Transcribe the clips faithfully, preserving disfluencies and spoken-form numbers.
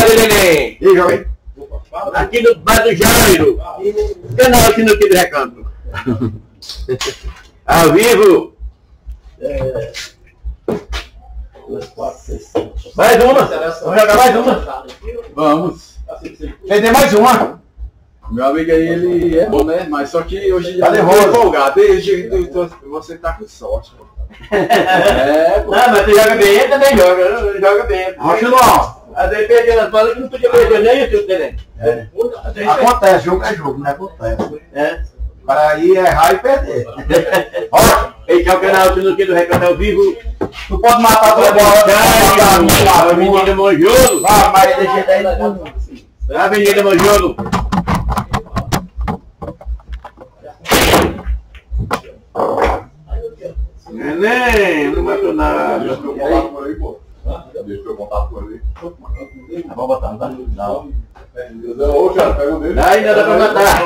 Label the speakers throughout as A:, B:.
A: Fala, neném.
B: E joguei.
A: Aqui no Bar do Jairo. Canal Sinuque do Recanto. Ao vivo.
C: É... Duas, quatro, seis, sete.
A: Mais uma. Vamos jogar mais uma.
B: Vamos. Tem mais uma. Meu amigo aí, ele é bom, né? Mas só que hoje já levou folgado. Desde você tá com sorte. É, pô.
A: Não, mas você joga bem, ele também joga. Joga bem.
B: Rocha não.
A: Às vezes perdeu as bolas que não podia perder nem o teu neném.
B: É. Acontece, jogo é jogo, não acontece.
A: É.
B: Para aí errar e perder.
A: Ó, esse é o canal Sinuque do Recanto ao vivo.
B: Tu pode matar tua bola.
A: Avenida Monjolo.
B: Ah, mas deixa jeito aí.
A: Avenida Monjolo. Neném, não matou nada.
B: Deixa eu contar por aí, pô. Deixa eu contar por aí.
A: Vamos botar, não tá? Não.
B: Ô, cara, pega o dele.
A: Ainda dá pra matar.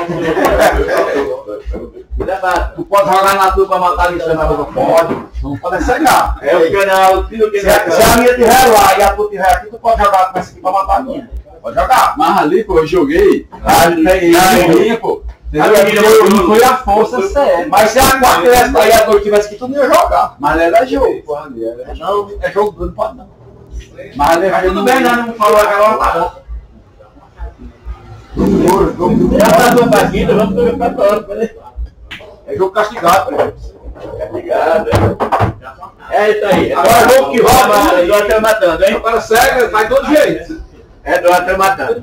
A: Ainda mata.
B: Tu pode jogar na tua pra matar ali, você não pode. Não pode cegar.
A: É o canal Sinuque do
B: Se a
A: Recanto.
B: minha tiver lá e a tua tiver aqui, tu pode jogar com essa aqui pra matar a minha. Pode jogar. Mas ali, pô, eu joguei. Ah, não tem minha, pô. Não foi a força séria. Mas se a quarta tivesse daí a dor tivesse aqui, tu não ia jogar. Mas era jogo, porra ali. Não, é jogo, não pode não. Mas tudo bem, né? Não falou aquela hora.
A: Já passou a partida, vamos para a próxima, né?
B: É jogo castigado, pô.
A: Obrigado. É isso aí. Agora vamos que rouba, Eduardo tá matando, hein?
B: Agora cega, faz todo jeito.
A: Eduardo tá matando.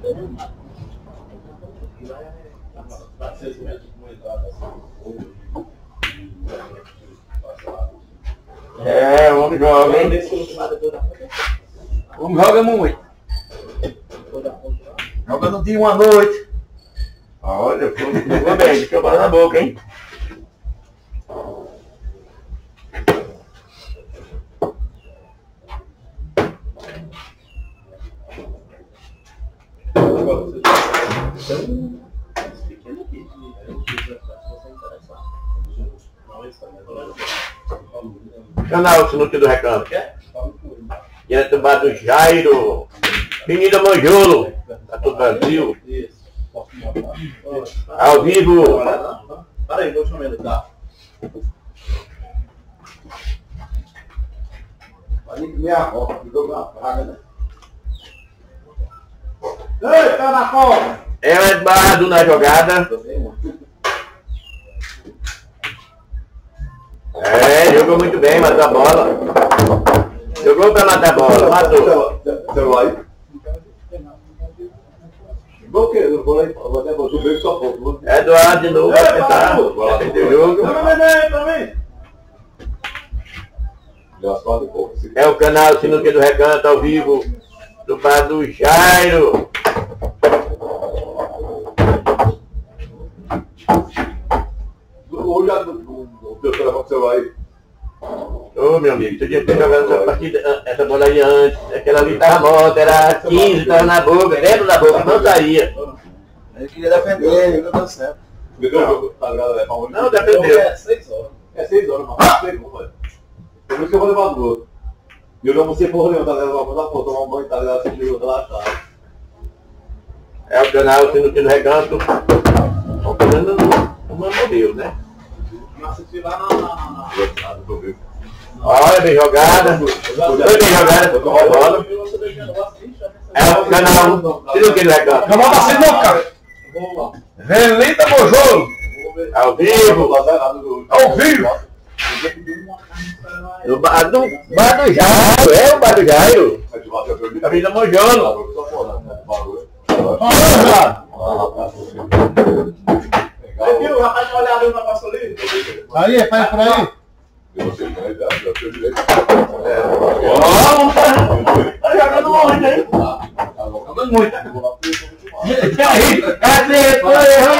A: É, o homem joga, hein?
B: O homem joga muito. Joga no dia uma noite.
A: Olha, ficou bem, deixa eu botar na boca, hein? Canal Sinuque do Recanto. Direto do Bar do Jairo. Avenida Monjolo. Tá todo Brasil. Ao vivo.
C: Para aí, vou chamar ele, tá?
B: Pode minha avó, ficou uma praga, né? Ei, tá na cola!
A: É o Eduardo na jogada. É, jogou muito bem, matou a bola. Jogou pra matar a bola, matou.
B: Celular aí. Chegou o quê? Eu vou lá e vou até botar o beijo só pouco.
A: Eduardo de novo, vai tentar. Vai perder o jogo. É o canal Sinuque do Recanto ao vivo do Bar do Jairo.
B: Hoje o teu telefone celular aí.
A: Ô meu amigo, tu tinha que ter jogado essa partida, essa bola aí antes. Aquela ali tava morta, era quinze, tava na boca, dentro da boca, não saía.
B: Ele queria defender, não deu certo.
A: Não, defendeu.
C: É seis horas.
B: É seis horas, mas pegou, velho. Por isso que eu vou levar do outro. E eu não vou ser porra nenhuma, tá ligado? Vou dar tomar um banho, tá ligado? Assim, eu vou relaxar.
A: É o canal Sinuque do Recanto. O Fernando não morreu, né?
C: Mas se tiver na... na...
A: Olha, bem jogada. Foi bem jogada, foi com a bola. É o canal Sinuque do Recanto.
B: Canal da Sinuca! Relita Monjolo!
A: Ao vivo.
B: Ao vivo!
A: No Bar do, bar do Jairo, é o Bar do Jairo. Avenida Monjolo.
C: Aí, viu? O rapaz tá olhando ali na passolina.
B: Aí, faz por aí.
A: Ó, tá jogando muito, hein? Jogando muito. Cadê? Foi,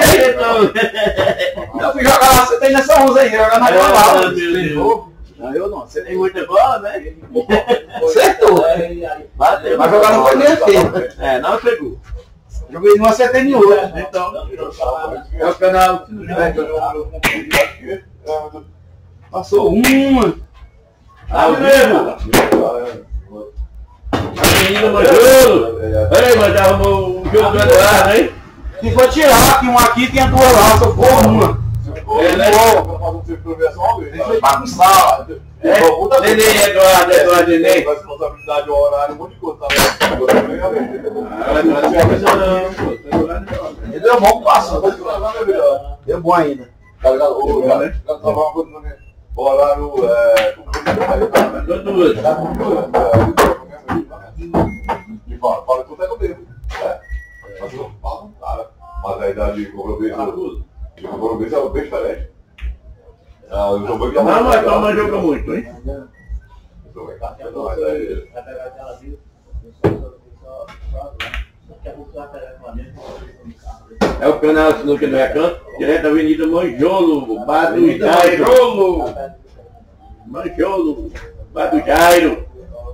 B: Eu fui jogar lá, você tem nessa onze aí, jogar na bola lá.
A: Não, eu não. Você tem muita bola, né?
B: Acertou.
A: Bateu.
B: Mas jogar não foi nem assim.
A: É, não pegou.
B: Joguei não acertei nenhum.
A: Então, é o canal.
B: Passou uma.
A: Ao vivo. A menina Manjolo. Ei, mas já arrumou o jogo do Eduardo, hein?
B: Se for tirar, que um aqui tem duas lá, se eu for uma.
A: É, né?
B: Foi bagunçar.
A: É, Neném, Eduardo, Eduardo, Neném.
C: Responsabilidade ao horário, um monte de coisa.
B: Ele deu bom que passou. Deu bom ainda.
C: O horário é.
A: Duas.
C: E fala, fala tudo é que eu devo. Mas eu falo, cara. Mas a idade de compromisso. De compromisso é bem diferente. Ah, eu já vou
A: Não, mas a mãe joga muito, hein? É o canal Sinuca do Recanto, direto da Avenida Manjolo, Bar do Jairo. Manjolo! Manjolo, Bar do Jairo.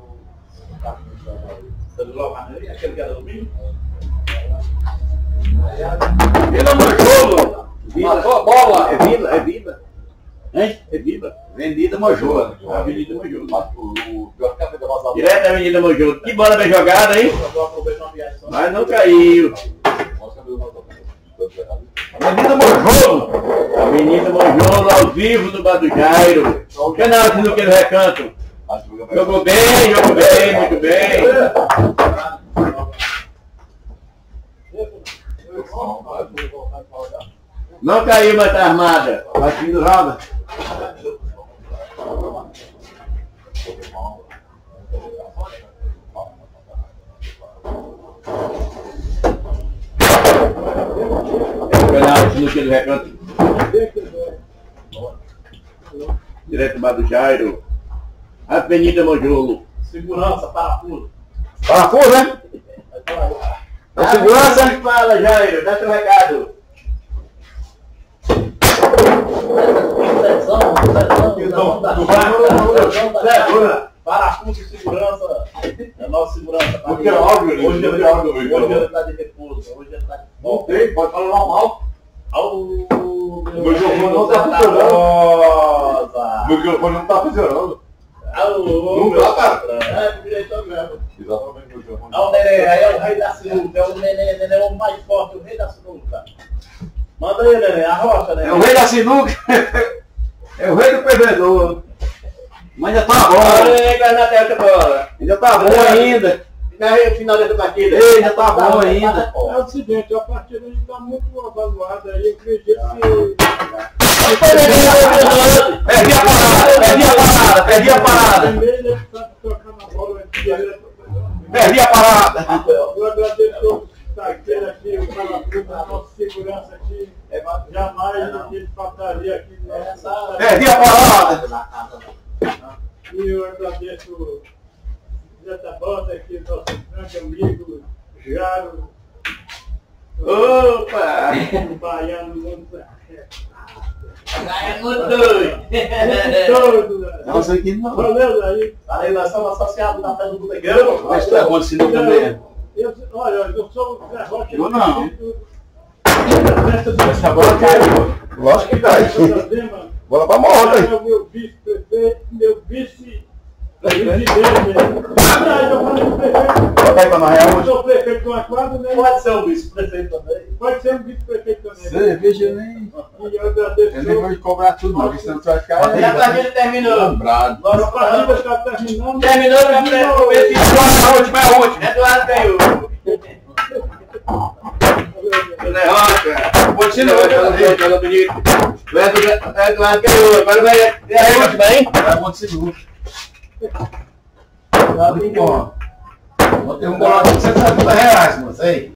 A: Vila Manjolo!
B: Matou a bola!
A: É Vila, é Vila.
B: Hein?
A: É Vila.
B: Vendida Manjolo.
A: Avenida Manjolo.
C: O pior que a vazado.
A: Direto da Avenida Manjolo. Que bola bem jogada, hein? Mas não caiu.
B: Vendida Manjolo.
A: Avenida Manjolo, ao vivo do Bar do Jairo. Canal Sinuca do Recanto. Jogou bem, jogou bem, muito bem. Não caiu, mas tá armada.
B: Vai pendurada.
A: Canal Sinuca do Recanto. Direto do Bar do Jairo. Avenida Manjolo.
C: Segurança, parafuso.
B: Parafuso, né?
A: A segurança que fala, Jairo, dá seu recado.
C: Parafuso e segurança. É nossa segurança. Tá
B: Porque é óbvio,
C: hoje ele
B: óbvio.
C: Hoje ele tá de repouso. Hoje ele tá de
B: Não tem, pode falar normal.
C: O
B: meu microfone não tá funcionando. O microfone não tá funcionando.
C: Alô,
B: Não tá, cara.
C: É, diretor mesmo.
B: Exatamente, meu microfone.
C: É o neném, aí é o rei da sinuca. É o neném, neném é o mais forte, o rei da sinuca. Manda aí, neném, a rocha, neném.
B: É o rei da sinuca. É o rei do perdedor. Mas ainda tá bom.
A: Olha aí, na testa bola.
B: Ainda tá bom ainda.
A: Na final dessa partida.
B: Ei, ainda tá bom ainda.
D: É o seguinte, a partida está muito avaliada aí, eu acredito que...
B: Perdi a parada, perdi a parada, perdi a parada.
D: Ele sabe tocar na bola,
B: Perdi a parada.
D: eu agradeço o Taqueira aqui, o Calabruta, a nossa segurança aqui, jamais ele faltaria aqui nessa...
B: Perdi a parada.
D: E eu agradeço o Zé da Bota aqui, nosso grande amigo, Jaro,
A: Opa!
D: o baiano muito...
A: É muito doido.
D: Todo, né?
B: Não sei que não.
D: Valeu aí.
C: Aí nós somos associados da festa do botequeiro.
B: Mas tu é bom de sinuca mesmo.
D: Eu, olha, eu sou o Zé Rocha.
B: Eu não.
D: Essa
B: bola caiu. Lógico que cai. Bola pra morta aí.
D: É o meu vice-prefeito, meu vice-presidente. Ah, eu falei prefeito.
B: Bota aí pra nós real.
D: Eu sou prefeito de uma quadra, né?
C: Pode ser o vice-prefeito também.
D: Pode ser um vice-prefeito também.
B: Cerveja nem.
D: E eu agradeço.
B: Eu nem vou cobrar tudo, não, porque senão tu vai ficar.
A: E a partida terminou.
B: Lembrado.
D: A partida está terminando.
A: Terminou pra frente.
B: É a última, é a última.
A: Eduardo ganhou. José Rocha.
B: Continua,
A: Joga bonito. O Eduardo ganhou. Agora vai é a última, hein?
B: é bom de sinuca. Muito bom. Vou ter um bolão de cento e setenta reais, moço. Aí.